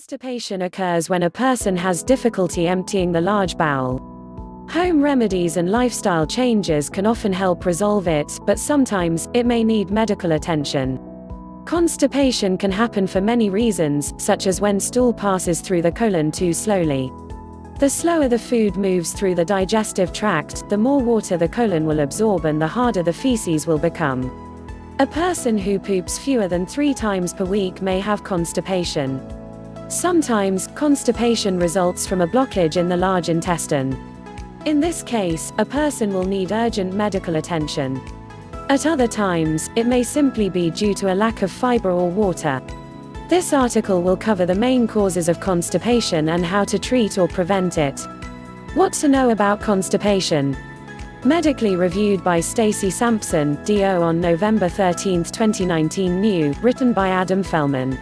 Constipation occurs when a person has difficulty emptying the large bowel. Home remedies and lifestyle changes can often help resolve it, but sometimes, it may need medical attention. Constipation can happen for many reasons, such as when stool passes through the colon too slowly. The slower the food moves through the digestive tract, the more water the colon will absorb and the harder the feces will become. A person who poops fewer than 3 times per week may have constipation. Sometimes, constipation results from a blockage in the large intestine. In this case, a person will need urgent medical attention. At other times, it may simply be due to a lack of fiber or water. This article will cover the main causes of constipation and how to treat or prevent it. What to know about constipation? Medically reviewed by Stacey Sampson, DO on November 13, 2019. New, written by Adam Fellman.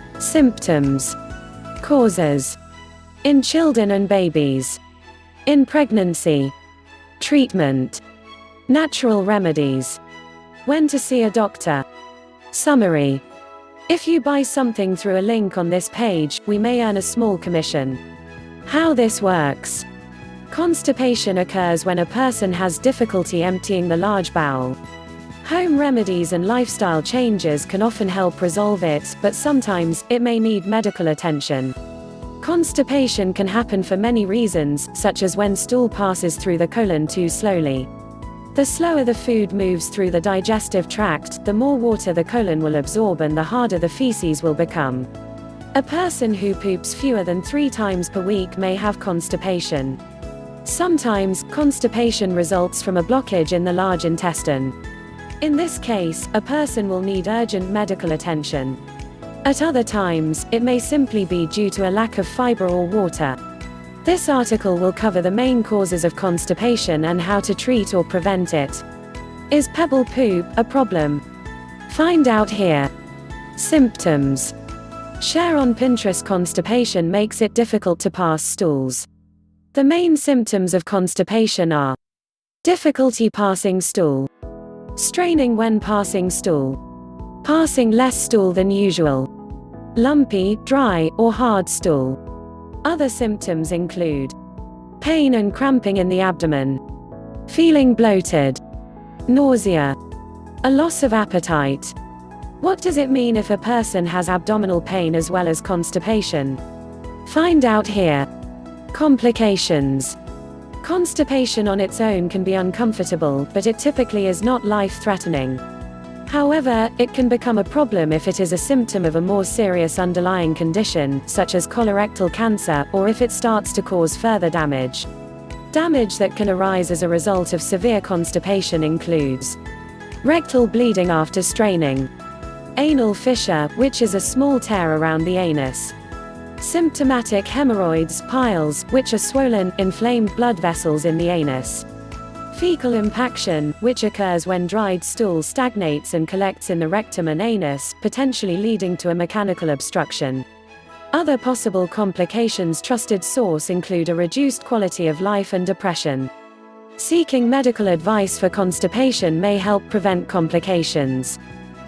Symptoms. Causes. In children and babies. In pregnancy. Treatment. Natural remedies. When to see a doctor. Summary. If you buy something through a link on this page, we may earn a small commission. How this works. Constipation occurs when a person has difficulty emptying the large bowel. Home remedies and lifestyle changes can often help resolve it, but sometimes, it may need medical attention. Constipation can happen for many reasons, such as when stool passes through the colon too slowly. The slower the food moves through the digestive tract, the more water the colon will absorb and the harder the feces will become. A person who poops fewer than 3 times per week may have constipation. Sometimes, constipation results from a blockage in the large intestine. In this case, a person will need urgent medical attention. At other times, it may simply be due to a lack of fiber or water. This article will cover the main causes of constipation and how to treat or prevent it. Is pebble poop a problem? Find out here. Symptoms. Share on Pinterest. Constipation makes it difficult to pass stools. The main symptoms of constipation are difficulty passing stool, straining when passing stool, passing less stool than usual, lumpy, dry, or hard stool. Other symptoms include pain and cramping in the abdomen, feeling bloated, nausea, a loss of appetite. What does it mean if a person has abdominal pain as well as constipation? Find out here. Complications. Constipation on its own can be uncomfortable, but it typically is not life-threatening. However, it can become a problem if it is a symptom of a more serious underlying condition, such as colorectal cancer, or if it starts to cause further damage. Damage that can arise as a result of severe constipation includes rectal bleeding after straining, anal fissure, which is a small tear around the anus, symptomatic hemorrhoids, piles, which are swollen, inflamed blood vessels in the anus, fecal impaction, which occurs when dried stool stagnates and collects in the rectum and anus, potentially leading to a mechanical obstruction. Other possible complications. Trusted source include a reduced quality of life and depression. Seeking medical advice for constipation may help prevent complications.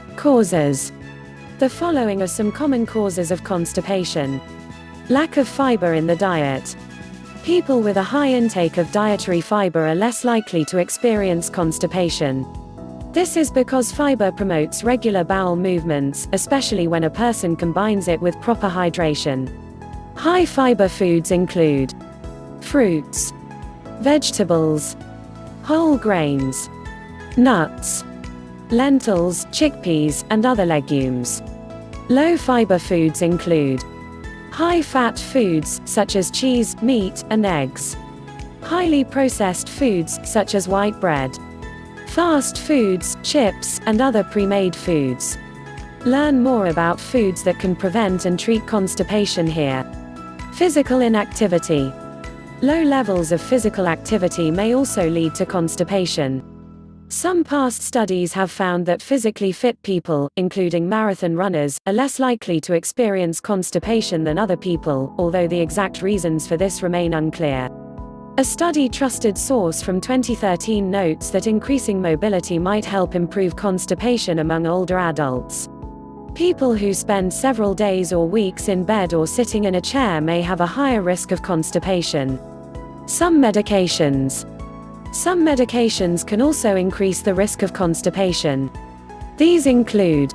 Causes. The following are some common causes of constipation. Lack of fiber in the diet. People with a high intake of dietary fiber are less likely to experience constipation. This is because fiber promotes regular bowel movements, especially when a person combines it with proper hydration. High fiber foods include fruits, vegetables, whole grains, nuts, lentils, chickpeas, and other legumes. Low fiber foods include high-fat foods, such as cheese, meat, and eggs. Highly processed foods, such as white bread. Fast foods, chips, and other pre-made foods. Learn more about foods that can prevent and treat constipation here. Physical inactivity. Low levels of physical activity may also lead to constipation. Some past studies have found that physically fit people, including marathon runners, are less likely to experience constipation than other people, although the exact reasons for this remain unclear. A study trusted source from 2013 notes that increasing mobility might help improve constipation among older adults. People who spend several days or weeks in bed or sitting in a chair may have a higher risk of constipation. Some medications can also increase the risk of constipation. These include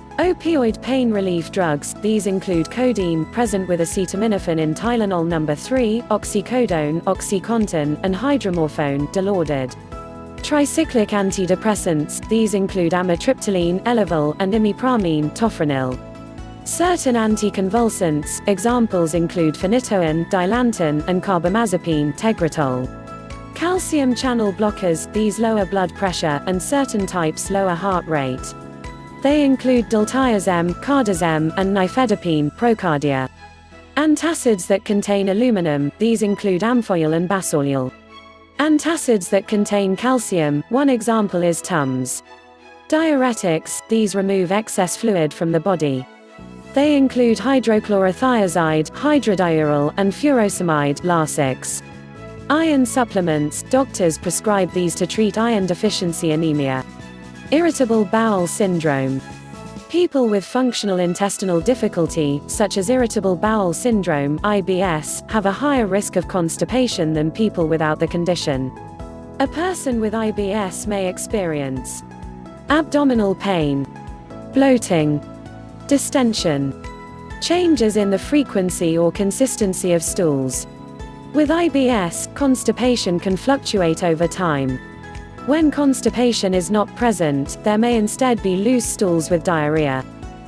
opioid pain relief drugs. These include codeine, present with acetaminophen in Tylenol No. 3, oxycodone, OxyContin, and hydromorphone, Dilaudid. Tricyclic antidepressants. These include amitriptyline, Elavil, and imipramine, Tofranil. Certain anticonvulsants. Examples include phenytoin, Dilantin, and carbamazepine, Tegretol. Calcium channel blockers. These lower blood pressure, and certain types lower heart rate. They include diltiazem, cardizem, and nifedipine, Procardia. Antacids that contain aluminum. These include amphoyl and basolyl. Antacids that contain calcium. One example is Tums. Diuretics. These remove excess fluid from the body. They include hydrochlorothiazide, hydrodiuryl, and furosemide, Lasix. Iron supplements. Doctors prescribe these to treat iron deficiency anemia. Irritable bowel syndrome. People with functional intestinal difficulty, such as irritable bowel syndrome (IBS), have a higher risk of constipation than people without the condition. A person with IBS may experience abdominal pain, bloating, distension, changes in the frequency or consistency of stools. With IBS, constipation can fluctuate over time. When constipation is not present, there may instead be loose stools with diarrhea.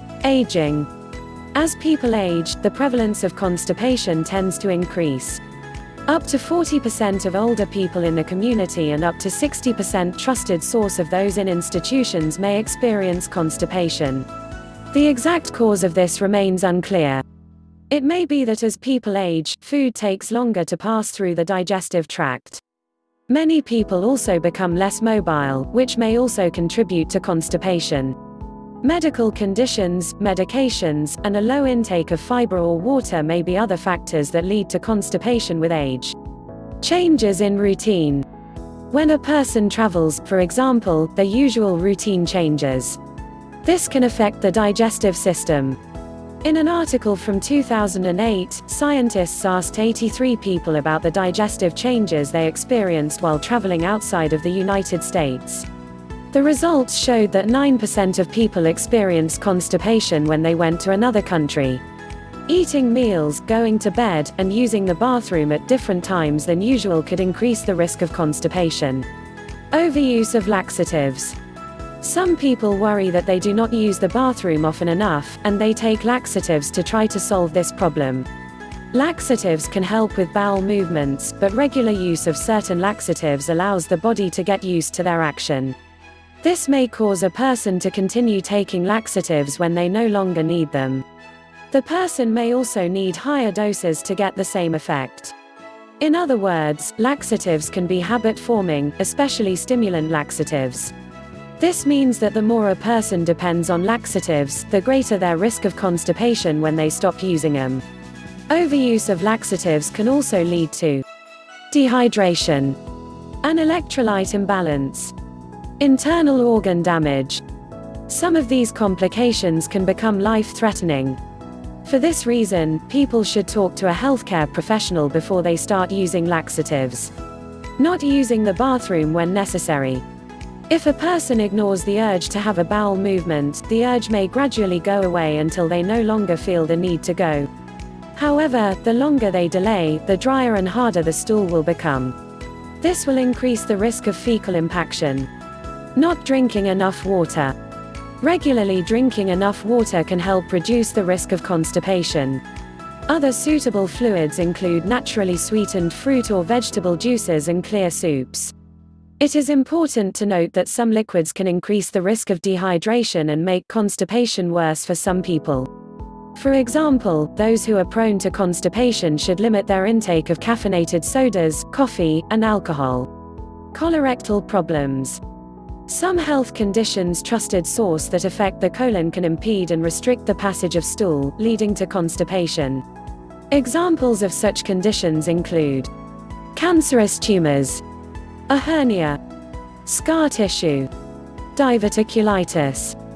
Aging. As people age, the prevalence of constipation tends to increase. Up to 40% of older people in the community and up to 60% trusted source of those in institutions may experience constipation. The exact cause of this remains unclear. It may be that as people age, food takes longer to pass through the digestive tract. Many people also become less mobile, which may also contribute to constipation. Medical conditions, medications, and a low intake of fiber or water may be other factors that lead to constipation with age. Changes in routine. When a person travels, for example, their usual routine changes. This can affect the digestive system. In an article from 2008, scientists asked 83 people about the digestive changes they experienced while traveling outside of the United States. The results showed that 9% of people experienced constipation when they went to another country. Eating meals, going to bed, and using the bathroom at different times than usual could increase the risk of constipation. Overuse of laxatives. Some people worry that they do not use the bathroom often enough, and they take laxatives to try to solve this problem. Laxatives can help with bowel movements, but regular use of certain laxatives allows the body to get used to their action. This may cause a person to continue taking laxatives when they no longer need them. The person may also need higher doses to get the same effect. In other words, laxatives can be habit-forming, especially stimulant laxatives. This means that the more a person depends on laxatives, the greater their risk of constipation when they stop using them. Overuse of laxatives can also lead to dehydration, an electrolyte imbalance, internal organ damage. Some of these complications can become life-threatening. For this reason, people should talk to a healthcare professional before they start using laxatives. Not using the bathroom when necessary. If a person ignores the urge to have a bowel movement, the urge may gradually go away until they no longer feel the need to go. However, the longer they delay, the drier and harder the stool will become. This will increase the risk of fecal impaction. Not drinking enough water. Regularly drinking enough water can help reduce the risk of constipation. Other suitable fluids include naturally sweetened fruit or vegetable juices and clear soups. It is important to note that some liquids can increase the risk of dehydration and make constipation worse for some people. For example, those who are prone to constipation should limit their intake of caffeinated sodas, coffee, and alcohol. Colorectal problems. Some health conditions trusted source that affect the colon can impede and restrict the passage of stool, leading to constipation. Examples of such conditions include cancerous tumors, a hernia, scar tissue, diverticulitis,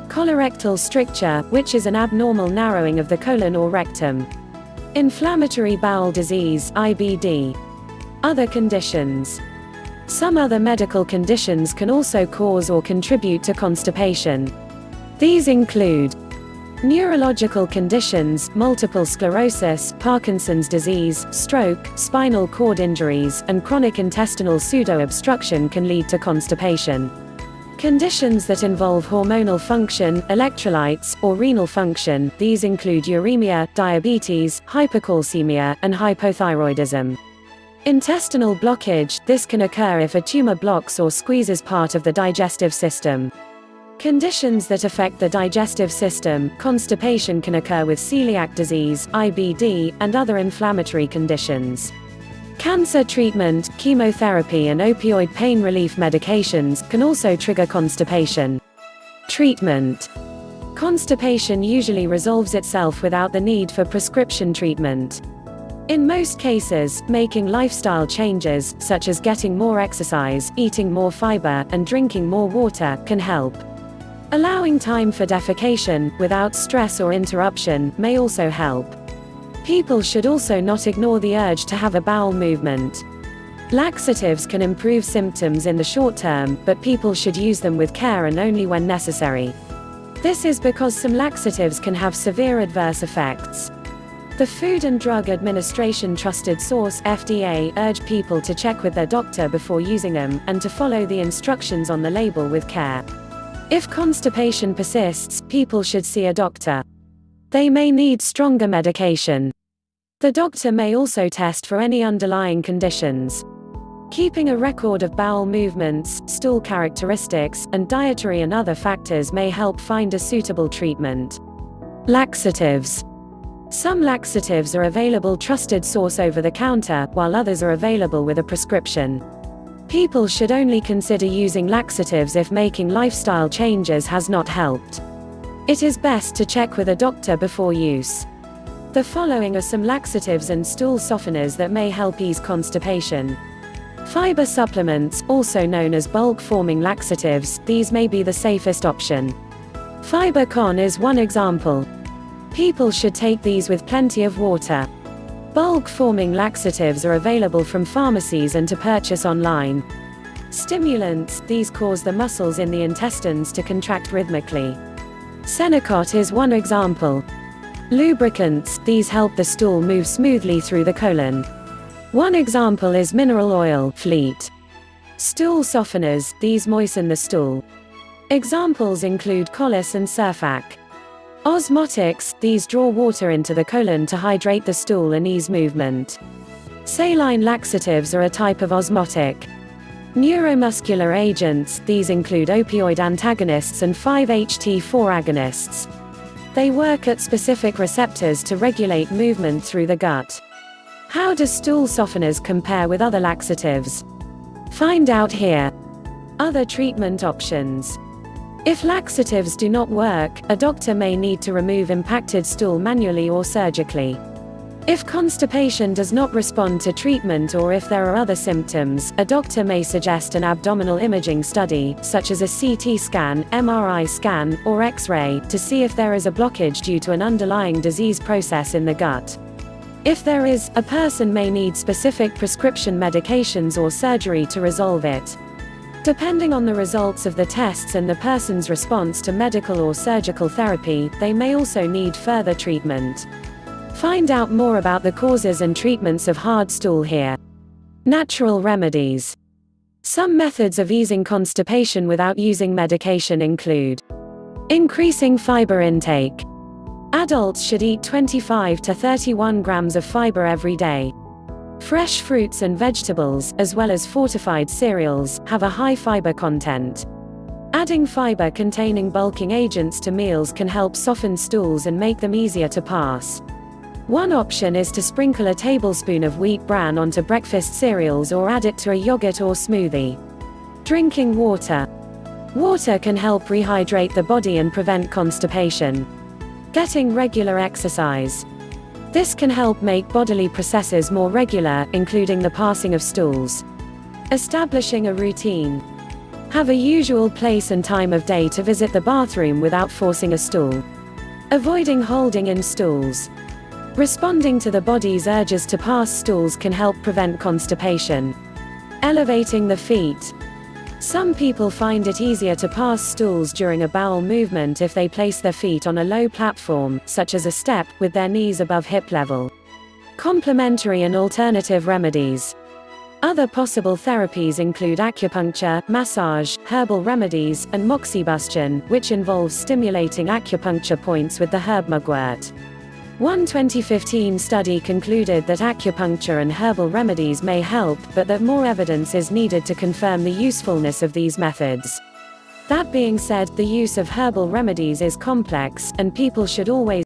Colorectal stricture, which is an abnormal narrowing of the colon or rectum. Inflammatory bowel disease, IBD. Other conditions. Some other medical conditions can also cause or contribute to constipation. These include neurological conditions, multiple sclerosis, Parkinson's disease, stroke, spinal cord injuries, and chronic intestinal pseudo-obstruction can lead to constipation. Conditions that involve hormonal function, electrolytes, or renal function, these include uremia, diabetes, hypercalcemia, and hypothyroidism. Intestinal blockage, this can occur if a tumor blocks or squeezes part of the digestive system. Conditions that affect the digestive system, constipation can occur with celiac disease, IBD, and other inflammatory conditions. Cancer treatment, chemotherapy and opioid pain relief medications can also trigger constipation. Treatment. Constipation usually resolves itself without the need for prescription treatment. In most cases, making lifestyle changes, such as getting more exercise, eating more fiber, and drinking more water, can help. Allowing time for defecation, without stress or interruption, may also help. People should also not ignore the urge to have a bowel movement. Laxatives can improve symptoms in the short term, but people should use them with care and only when necessary. This is because some laxatives can have severe adverse effects. The Food and Drug Administration trusted source, FDA, urge people to check with their doctor before using them, and to follow the instructions on the label with care. If constipation persists, people should see a doctor. They may need stronger medication. The doctor may also test for any underlying conditions. Keeping a record of bowel movements, stool characteristics, and dietary and other factors may help find a suitable treatment. Laxatives. Some laxatives are available trusted source over the counter, while others are available with a prescription. People should only consider using laxatives if making lifestyle changes has not helped. It is best to check with a doctor before use. The following are some laxatives and stool softeners that may help ease constipation. Fiber supplements, also known as bulk-forming laxatives, these may be the safest option. FiberCon is one example. People should take these with plenty of water. Bulk-forming laxatives are available from pharmacies and to purchase online. Stimulants, these cause the muscles in the intestines to contract rhythmically. Senecot is one example. Lubricants, these help the stool move smoothly through the colon. One example is mineral oil, Fleet. Stool softeners, these moisten the stool. Examples include Collis and Surfac. Osmotics, these draw water into the colon to hydrate the stool and ease movement. Saline laxatives are a type of osmotic. Neuromuscular agents, these include opioid antagonists and 5-HT4 agonists. They work at specific receptors to regulate movement through the gut. How do stool softeners compare with other laxatives? Find out here. Other treatment options. If laxatives do not work, a doctor may need to remove impacted stool manually or surgically. If constipation does not respond to treatment or if there are other symptoms, a doctor may suggest an abdominal imaging study, such as a CT scan, MRI scan, or X-ray, to see if there is a blockage due to an underlying disease process in the gut. If there is, a person may need specific prescription medications or surgery to resolve it. Depending on the results of the tests and the person's response to medical or surgical therapy, they may also need further treatment. Find out more about the causes and treatments of hard stool here. Natural remedies. Some methods of easing constipation without using medication include increasing fiber intake. Adults should eat 25 to 31 grams of fiber every day. Fresh fruits and vegetables, as well as fortified cereals, have a high fiber content. Adding fiber-containing bulking agents to meals can help soften stools and make them easier to pass. One option is to sprinkle a tablespoon of wheat bran onto breakfast cereals or add it to a yogurt or smoothie. Drinking water. Water can help rehydrate the body and prevent constipation. Getting regular exercise. This can help make bodily processes more regular, including the passing of stools. Establishing a routine. Have a usual place and time of day to visit the bathroom without forcing a stool. Avoiding holding in stools. Responding to the body's urges to pass stools can help prevent constipation. Elevating the feet. Some people find it easier to pass stools during a bowel movement if they place their feet on a low platform, such as a step, with their knees above hip level. Complementary and alternative remedies. Other possible therapies include acupuncture, massage, herbal remedies, and moxibustion, which involves stimulating acupuncture points with the herb mugwort. One 2015 study concluded that acupuncture and herbal remedies may help, but that more evidence is needed to confirm the usefulness of these methods. That being said, the use of herbal remedies is complex, and people should always